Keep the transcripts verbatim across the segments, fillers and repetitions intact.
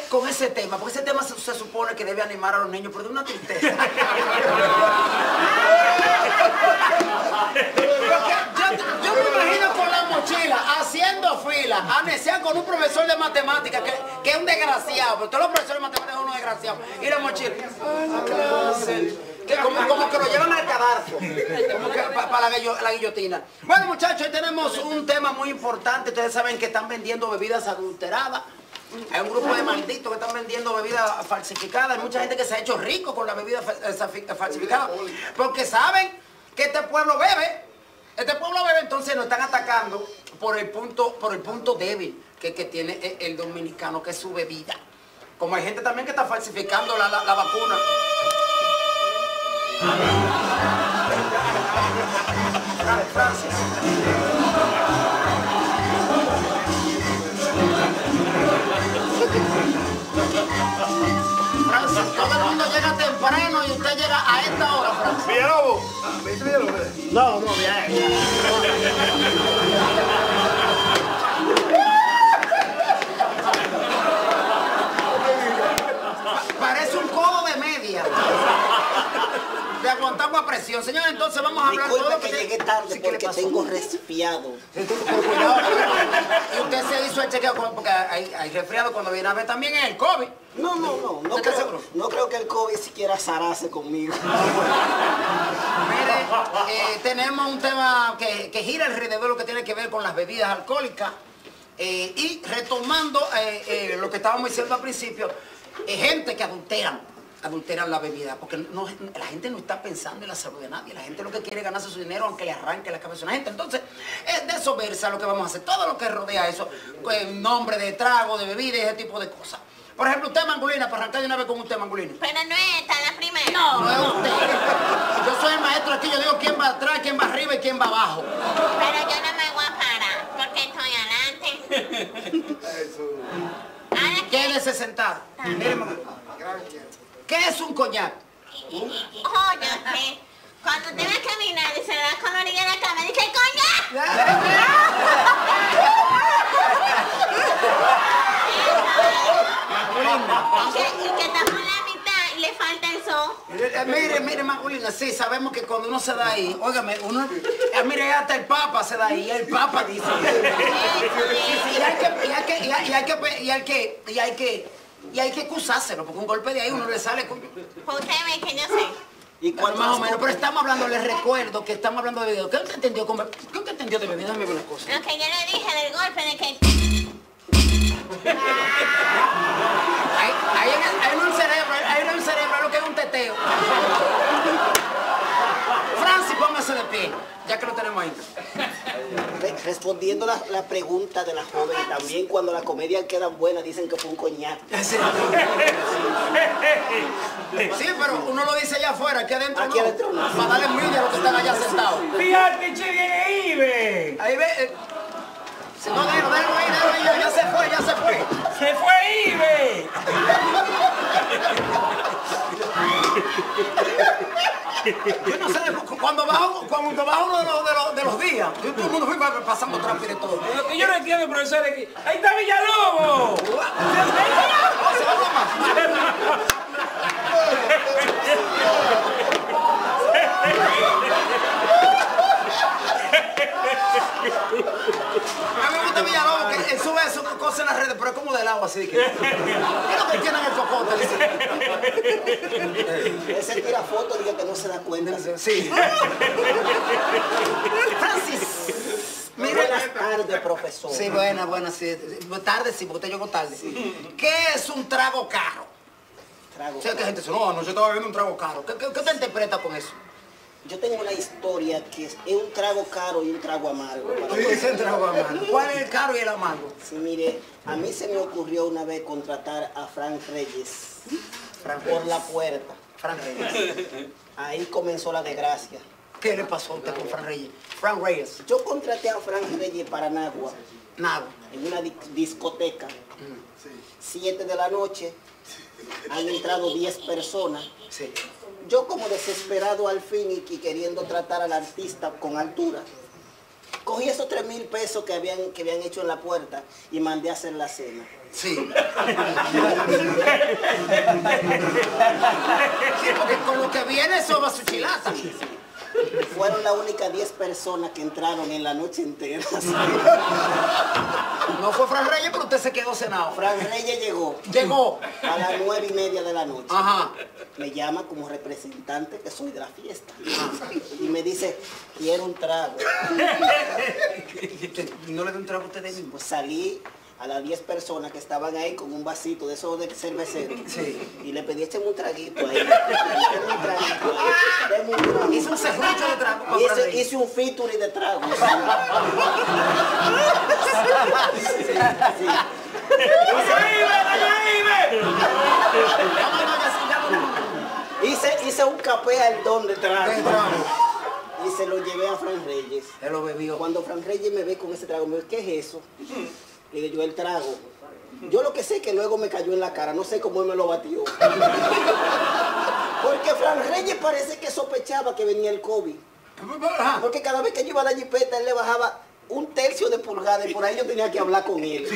con ese tema? Porque ese tema se, se supone que debe animar a los niños, pero de una tristeza. yo, yo me imagino con la mochila, haciendo fila, anesian con un profesor de matemáticas, que, que es un desgraciado, pero todos los profesores de matemáticas son unos desgraciados. Y la mochila, ay, la clase. Que como, como que lo llevan al cadarzo, como que para pa la, la guillotina. Bueno, muchachos, hoy tenemos un tema muy importante. Ustedes saben que están vendiendo bebidas adulteradas. Hay un grupo de malditos que están vendiendo bebidas falsificadas. Hay mucha gente que se ha hecho rico con la bebida falsificada porque saben que este pueblo bebe. Este pueblo bebe, entonces nos están atacando por el punto, por el punto débil que, que tiene el, el dominicano, que es su bebida. Como hay gente también que está falsificando la, la, la vacuna. Francis. Francis, todo el mundo llega temprano y usted llega a esta hora, Francis. Villalobos. No, no, bien. Parece un codo de media. De aguantamos a presión. Señor, entonces vamos a hablar de todo. que llegué tarde sí, porque tengo resfriado. Y usted se hizo el chequeo porque hay, hay resfriado cuando viene a ver también es el COVID. No, no, no. No creo, no creo que el COVID siquiera zarase conmigo. Mire, eh, tenemos un tema que, que gira alrededor de lo que tiene que ver con las bebidas alcohólicas. Eh, y retomando eh, eh, lo que estábamos diciendo al principio, eh, gente que adulteran. adulteran la bebida, porque no, la gente no está pensando en la salud de nadie, la gente lo que quiere es ganarse su dinero aunque le arranque la cabeza a una gente. Entonces, es de eso versa lo que vamos a hacer, todo lo que rodea eso, en nombre de trago, de bebida y ese tipo de cosas. Por ejemplo, usted, Mangulina, para arrancar de una vez con usted, Mangulina. Pero no es esta la primera. No, no es usted. Yo soy el maestro aquí, yo digo quién va atrás, quién va arriba y quién va abajo. Pero yo no me voy a parar, porque estoy adelante. Eso. Quédese sentado. Mire, ¿qué es un coñac? Óyate, cuando usted va a caminar y se da con la orilla de la cama, dice coñac. Y que está por la mitad y le falta el son. Mire, mire, Magulina, sí, sabemos que cuando uno se da ahí, óigame, uno, eh, mire, hasta el Papa se da ahí, y el Papa dice. Y hay que, y hay que, y hay, y hay que, y hay que, y hay que, y hay que excusárselo, porque un golpe de ahí uno le sale con... Pues usted ve que yo sé. Y cuando más o menos, pero estamos hablando, les recuerdo que estamos hablando de bebida. ¿Qué usted entendió con bebida? ¿Qué usted entendió de bebida? Dame una cosa. Lo que yo le dije del golpe de que... Ahí, ahí, en el, ahí en el cerebro, ahí en el cerebro es lo que es un teteo. Francis, póngase de pie, ya que lo tenemos ahí. Respondiendo la, la pregunta de la joven, también cuando las comedias quedan buenas dicen que fue un coñac. Sí, sí, pero uno lo dice allá afuera, aquí adentro aquí no. Adentro no. Para darle envidia a los que están allá sentados. Fíjate, che, viene Ibe. Ahí ve. Eh, si no, déjalo, déjalo ahí, déjalo ahí, ya, ya se fue, ya se fue. Se fue Ibe. Yo no sé, cuando baja, cuando baja uno de los, de los, de los días, yo, todo el mundo fue pasando tráfico y todo. Lo que yo no entiendo, profesor, es que ahí está Villalobos. ¿Se habla más? A mí me gusta Villalobos, que él sube eso, cosas en las redes, pero es como del agua, así de que... ¿Qué es lo que tiene en el cocote? Él se tira fotos y dice que no se da cuenta. Sí. Francis. Mire, buenas tardes, profesor. Sí, buenas, buenas, sí. Tarde, sí, porque usted llegó tarde. Sí. ¿Qué es un trago caro? Trago o sea, que gente dice, no, no, yo estaba bebiendo un trago caro. ¿Qué, qué, qué te interpreta con eso? Yo tengo una historia que es, es un trago caro y un trago amargo. ¿Qué dice el trago amargo? ¿Cuál es el caro y el amargo? Sí, mire, a mí se me ocurrió una vez contratar a Frank Reyes Frank por Reyes. la puerta. Frank Reyes. Ahí comenzó la desgracia. ¿Qué le pasó a usted con Frank Reyes? Frank Reyes. Yo contraté a Frank Reyes para Nagua. Nagua. En una di discoteca. Mm. Siete de la noche. Han entrado diez personas. Sí. Yo como desesperado al fin y queriendo tratar al artista con altura, Cogí esos tres mil pesos que habían, que habían hecho en la puerta y mandé a hacer la cena. Sí. Sí, porque con lo que viene eso va su chilata. Fueron las únicas diez personas que entraron en la noche entera. No fue Fran Reyes, pero usted se quedó cenado. Fran Reyes llegó. Llegó. A las nueve y media de la noche. Ajá. Me llama como representante que soy de la fiesta. Y me dice, quiero un trago. ¿No le doy un trago a usted de mí? Pues salí a las diez personas que estaban ahí con un vasito de esos de cervecero. Sí. Y le pedí, écheme un traguito ahí. Écheme un traguito ahí. Deme un trago. Hizo un serrucho de trago para Fran Hice, Reyes. hice un featuring de trago. Sí. Sí. Sí. Hice, hice un capé al don de trago. De trago. Y se lo llevé a Fran Reyes. Él lo bebió. Cuando Fran Reyes me ve con ese trago, me dice, ¿qué es eso? Le digo yo, el trago. Yo lo que sé es que luego me cayó en la cara, no sé cómo él me lo batió. Porque Fran Reyes parece que sospechaba que venía el COVID. Ajá. Porque cada vez que yo iba a la jipeta, él le bajaba un tercio de pulgada y por ahí yo tenía que hablar con él.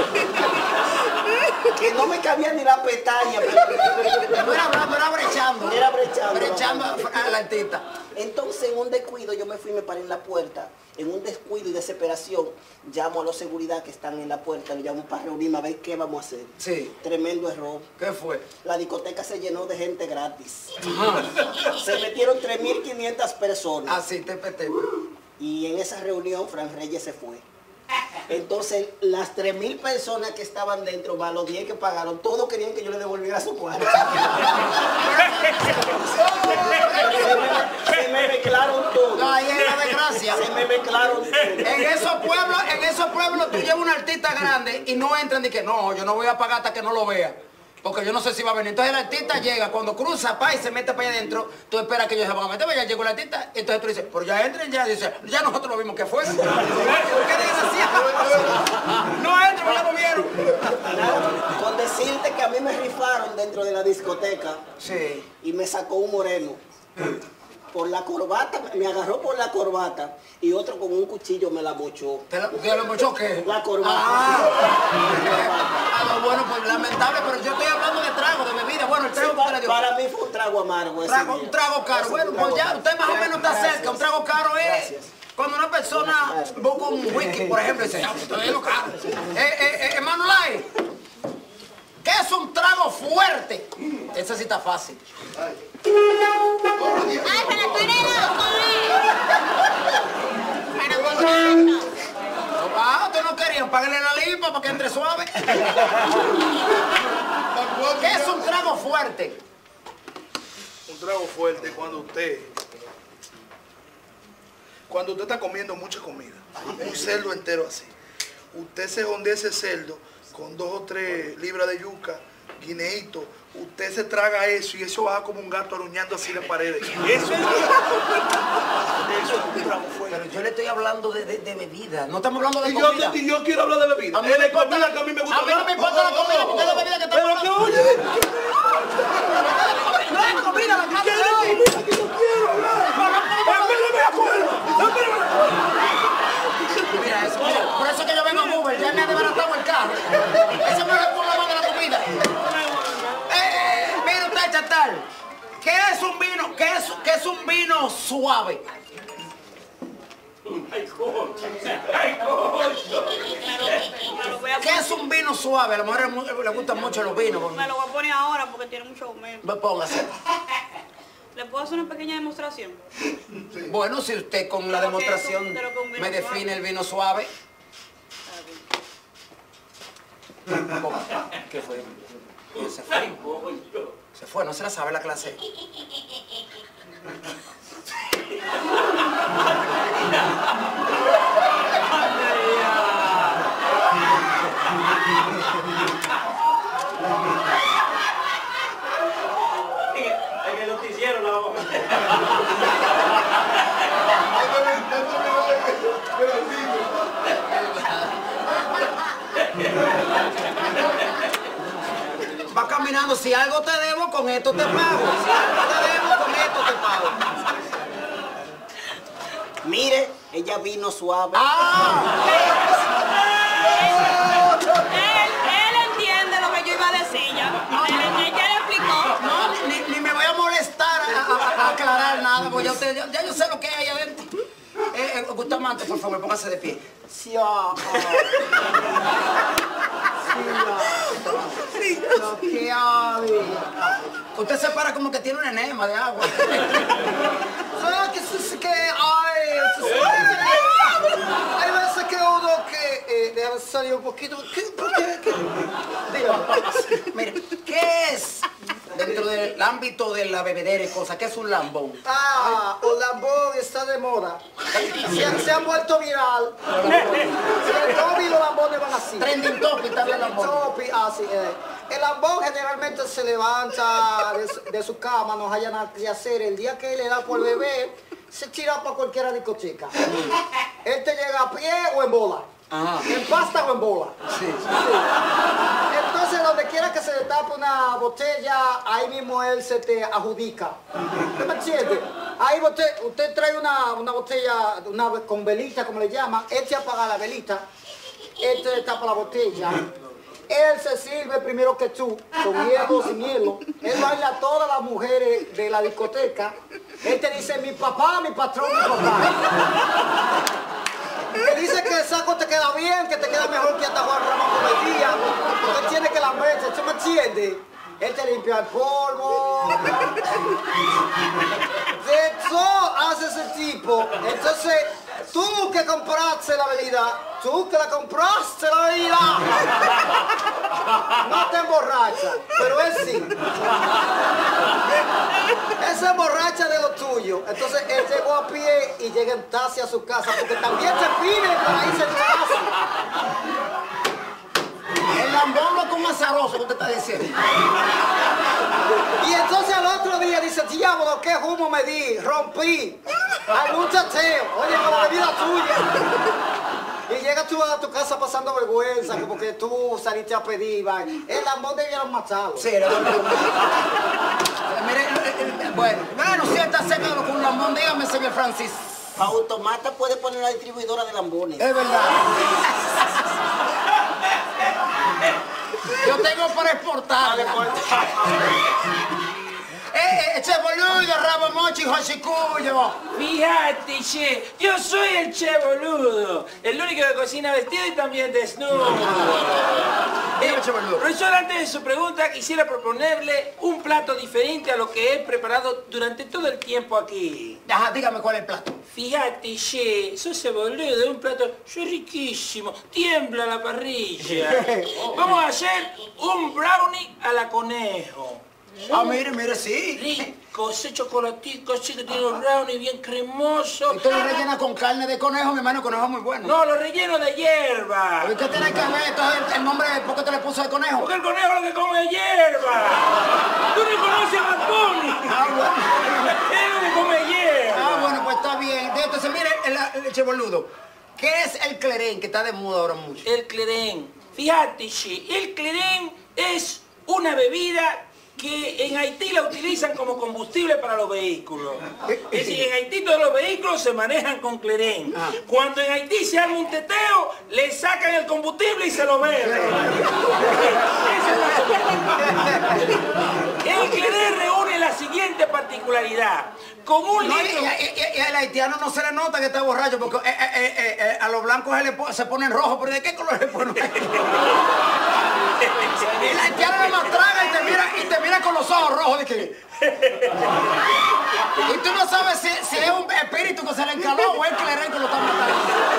Que no me cabía ni la pestaña. Pero... No era hablando, era brechando. Era brechando. Brechando a la artista. Entonces, en un descuido, yo me fui y me paré en la puerta. En un descuido y desesperación, llamo a los seguridad que están en la puerta, lo llamo para reunirme a ver qué vamos a hacer. Sí. Tremendo error. ¿Qué fue? La discoteca se llenó de gente gratis. Ajá. Se metieron tres mil quinientas personas. Así, tepe, tepe. Y en esa reunión, Fran Reyes se fue. Entonces, las tres mil personas que estaban dentro, más los diez que pagaron, todos querían que yo le devolviera su cuarto. se, me, se me mezclaron todo. No, ahí es la desgracia. Se me mezclaron todo. En esos pueblos, en esos pueblos tú llevas un artista grande y no entran y que no, yo no voy a pagar hasta que no lo vea. Porque yo no sé si va a venir. Entonces el artista llega, cuando cruza pa y se mete para allá adentro, tú esperas que ellos se van a meter, ya llegó el artista, entonces tú dices, pero ya entren ya, dice, ya nosotros lo vimos que fue. ¿Qué desgraciado? No entren, ya lo vieron. Con decirte que a mí me rifaron dentro de la discoteca. Sí. Y me sacó un moreno. Por la corbata, me agarró por la corbata y otro con un cuchillo me la mochó. ¿Te lo, ¿te lo mochó qué? La corbata. Ah, ah, bueno, pues lamentable, pero yo estoy hablando de trago, de bebida. Bueno, el trago Sí, que para, le dio. para mí fue un trago amargo ese Trago, día. un trago caro. Ese Bueno, fue un pues ya, trago usted más o menos está Gracias. cerca. Un trago caro es Gracias. cuando una persona busca un whisky, por ejemplo, y dice, ya, esto es lo caro. Eh, eh, eh, hermano Lai, ¿qué es un trago fuerte? Ese sí está fácil. Ay, pero tú eres loco, ¿eh? Pero ¿cómo es esto? Ah, ustedes no querían, páguenle la limpa para que entre suave. ¿Qué es un trago fuerte? Un trago fuerte cuando usted, cuando usted está comiendo mucha comida, un cerdo entero así, usted se ondea ese cerdo con dos o tres libras de yuca, guineíto, usted se traga eso y eso baja como un gato aruñando así las paredes. Eso es, eso es un trago fuerte. Pero yo le estoy hablando de, de, de bebida, no estamos hablando de Y yo, comida. y yo quiero hablar de bebida. A mí Es no me de importa comida la- que a mí me gusta a mí no me importa la comida, porque es de bebida que estamos Pero que hablando. oye, No es comida la casa ¿qué es de de hoy. comida que yo quiero hablar? Espérame, acuerdo. Mira eso, mira, por eso que yo vengo a Uber, ya me ha desbaratado el carro. Eso no es el problema de la comida. Eh, eh, mira usted, chatal, ¿qué es un vino? ¿Qué es, qué es un vino suave? ¿Qué es un vino suave? A las mujeres mu- les gustan mucho los vinos. Me lo voy a poner ahora porque tiene mucho aumento. Póngase. ¿Le puedo hacer una pequeña demostración? Bueno, si usted con la De lo que es demostración un- de lo que es un vino me define suave. el vino suave. ¿Qué fue? Se fue. Se fue, no se la sabe la clase. En el noticiero la vamos Va caminando, si algo te debo, con esto te pago. Si algo te debo, con esto te pago. Mire, Ella vino suave. ¡Ah! Él, él entiende lo que yo iba a decir ya. Él, él ya le explicó. No, ni, ni me voy a molestar a, a- a aclarar nada, porque ya, usted, ya, ya yo sé lo que hay ahí adentro. Eh, eh, Bustamante, por favor, póngase de pie. Sí, ah, ah. Sí, ah. Lo que hay. Usted se para como que tiene un enema de agua. ¿Sabes qué es que hay? Hay veces que uno que eh, debe salir un poquito. ¿Qué? ¿Por qué? ¿Qué? Dígame. Mire, ¿qué es dentro del ámbito de la bebedera y cosas? ¿Qué es un lambón? Ah, un lambón está de moda. Se, se ha vuelto viral. Si el Toby los lambones van así. Trending topic, está el lambón. Topi, así es. El lambón generalmente se levanta de su, de su cama, no haya nada que hacer. El día que le da por beber, se tira para cualquier discoteca. Él te llega a pie o en bola. Ajá. En pasta o en bola. Sí. Sí. Entonces, donde quiera que se le tape una botella, ahí mismo él se te adjudica. ¿No me entiende? Ahí usted, usted trae una, una botella una, con velita, como le llaman, él te apaga la velita, él te tapa la botella. Él se sirve primero que tú, con hielo, sin hielo. Él baila a todas las mujeres de la discoteca. Él te dice, mi papá, mi patrón, mi papá. Te dice que el saco te queda bien, que te queda mejor que hasta Juan Ramón Cometía. Porque él tiene que la meter, ¿tú me entiendes? Él te limpia el polvo. De todo hace ese tipo. Entonces, tú que compraste la bebida, tú que la compraste la bebida, no te emborrachas, pero él sí. Él se emborracha de lo tuyo. Entonces, él llegó a pie y llega en taxi a su casa, porque también te pide para irse en taxi. El lambón no es como azaroso que usted está diciendo. Y entonces al otro día dice, diablo, qué humo me di, rompí. Hay un chateo, oye, con la bebida tuya. Y llegas tú a tu casa pasando vergüenza, como que tú saliste a pedir, va. El lambón debieron matarlo. Sí, era lo mismo. Mire, eh, eh, bueno, bueno, si está cerca de lo que un lambón, dígame, señor Francis. Automata puede poner una distribuidora de lambones. Es verdad. Yo tengo para exportar. Eh, eh, che boludo, rabo mochi, josicuyo. Fíjate, che, yo soy el che boludo, el único que cocina vestido y también desnudo. Dígame, che boludo. Profesor, antes de su pregunta, quisiera proponerle un plato diferente a lo que he preparado durante todo el tiempo aquí. Ajá, dígame cuál es el plato. Fíjate, che, sos ese boludo, un plato yo riquísimo, tiembla la parrilla. Vamos a hacer un brownie a la conejo. Ah, mire, mire, sí. Rico, ese chocolatico así que tiene un brownie bien cremoso. Usted lo rellena con carne de conejo, mi hermano, conejo es muy bueno. No, lo relleno de hierba. ¿Y qué tiene que ver entonces el, el nombre? ¿Por qué te le puso de conejo? Porque el conejo lo que come es hierba. Tú no conoces a Bad Bunny. Ah, bueno. Él lo que come hierba. Ah, bueno, pues está bien. Entonces, mire, el, el che boludo. ¿Qué es el clerén que está de moda ahora mucho? El clerén. Fíjate, che, el clerén es una bebida que en Haití la utilizan como combustible para los vehículos. Es decir, en Haití todos los vehículos se manejan con clerén. Ah. Cuando en Haití se arma un teteo, le sacan el combustible y se lo beben. El clerén reúne la siguiente particularidad. Con un No, y, litro... y- y- y al haitiano no se le nota que está borracho porque eh, eh, eh, eh, a los blancos se, le po- se ponen rojos, pero ¿de qué color se ponen? El haitiano nada más traga y te mira, y te mira con los ojos rojos de que... Y tú no sabes si, si es un espíritu que se le encaló o es el clerén que lo está matando.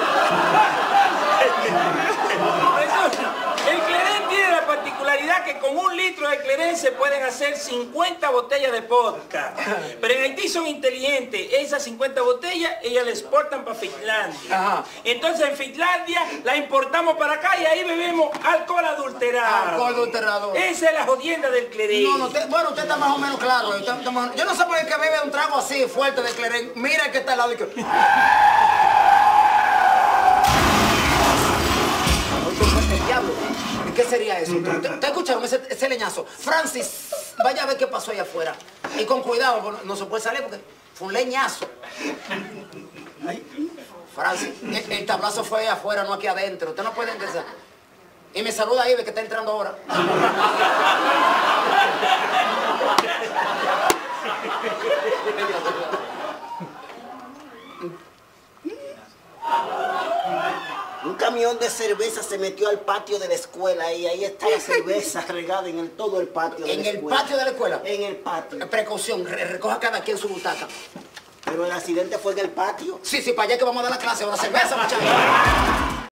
El clerén tiene la particularidad que con un litro de clerén se pueden hacer cincuenta botellas de vodka. Pero en Haití son inteligentes. Esas cincuenta botellas, ellas las exportan para Finlandia. Ajá. Entonces en Finlandia la importamos para acá y ahí bebemos alcohol adulterado. Alcohol adulterado. Esa es la jodienda del clerén. No, no, usted- bueno, usted está más o menos claro. Usted está más- yo no sé por qué que bebe un trago así fuerte de clerén. Mira el que está al lado y que... El diablo. ¿Y qué sería eso? ¿Usted, usted escucharon ese, ese leñazo? Francis, vaya a ver qué pasó allá afuera. Y con cuidado, no, no se puede salir porque fue un leñazo. Ay, Francis, el, el tablazo fue afuera, no aquí adentro. Usted no puede empezar. Y me saluda ahí, ve que está entrando ahora. Un camión de cerveza se metió al patio de la escuela y ahí está la cerveza regada en el, todo el patio de ¿En la el escuela. patio de la escuela? En el patio. Precaución, re- recoja cada quien su butaca. Pero el accidente fue en el patio. Sí, sí, para allá que vamos a dar la clase, ahora cerveza, muchachos.